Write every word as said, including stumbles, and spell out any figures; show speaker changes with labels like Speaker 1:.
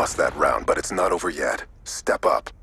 Speaker 1: lost that round, but it's not over yet. Step up.